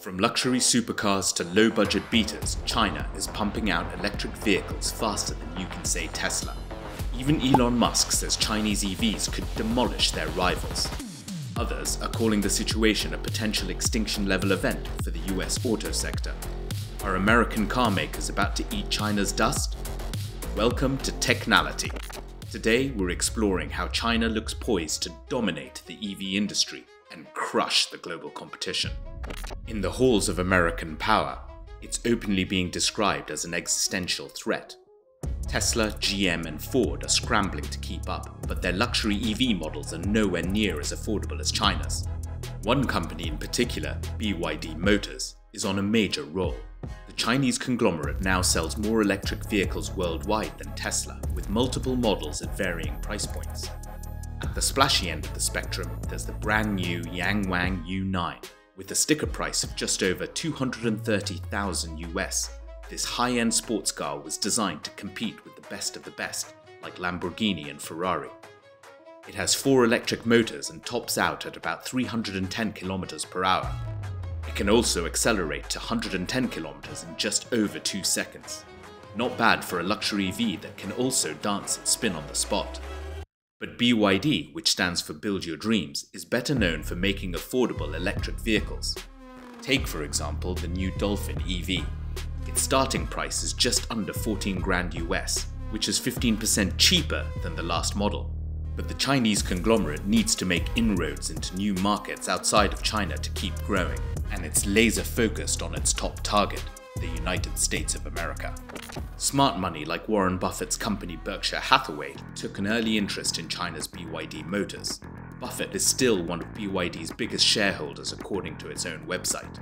From luxury supercars to low-budget beaters, China is pumping out electric vehicles faster than you can say Tesla. Even Elon Musk says Chinese EVs could demolish their rivals. Others are calling the situation a potential extinction-level event for the US auto sector. Are American car makers about to eat China's dust? Welcome to Technality. Today we're exploring how China looks poised to dominate the EV industry and crush the global competition. In the halls of American power, it's openly being described as an existential threat. Tesla, GM and Ford are scrambling to keep up, but their luxury EV models are nowhere near as affordable as China's. One company in particular, BYD Motors, is on a major roll. The Chinese conglomerate now sells more electric vehicles worldwide than Tesla, with multiple models at varying price points. At the splashy end of the spectrum, there's the brand new Yangwang U9. With a sticker price of just over $230,000 US, this high-end sports car was designed to compete with the best of the best, like Lamborghini and Ferrari. It has 4 electric motors and tops out at about 310 km per hour. It can also accelerate to 110 km in just over 2 seconds. Not bad for a luxury EV that can also dance and spin on the spot. But BYD, which stands for Build Your Dreams, is better known for making affordable electric vehicles. Take, for example, the new Dolphin EV. Its starting price is just under 14 grand US, which is 15% cheaper than the last model. But the Chinese conglomerate needs to make inroads into new markets outside of China to keep growing, and it's laser focused on its top target, the United States of America. Smart money like Warren Buffett's company Berkshire Hathaway took an early interest in China's BYD Motors. Buffett is still one of BYD's biggest shareholders according to its own website.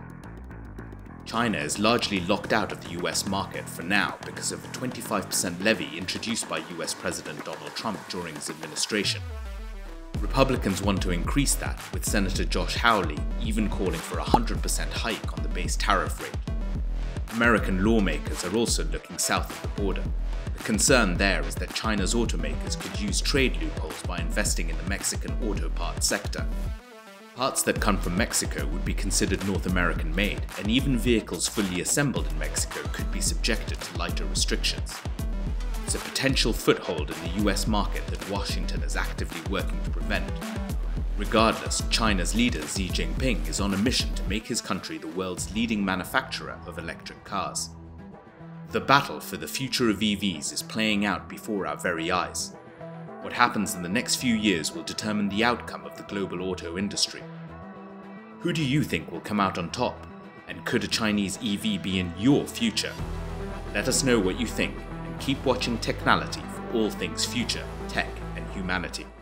China is largely locked out of the US market for now because of a 25% levy introduced by US President Donald Trump during his administration. Republicans want to increase that, with Senator Josh Hawley even calling for a 100% hike on the base tariff rate. American lawmakers are also looking south of the border. The concern there is that China's automakers could use trade loopholes by investing in the Mexican auto parts sector. Parts that come from Mexico would be considered North American made, and even vehicles fully assembled in Mexico could be subjected to lighter restrictions. It's a potential foothold in the US market that Washington is actively working to prevent. Regardless, China's leader Xi Jinping is on a mission to make his country the world's leading manufacturer of electric cars. The battle for the future of EVs is playing out before our very eyes. What happens in the next few years will determine the outcome of the global auto industry. Who do you think will come out on top? And could a Chinese EV be in your future? Let us know what you think, and keep watching Technality for all things future, tech and humanity.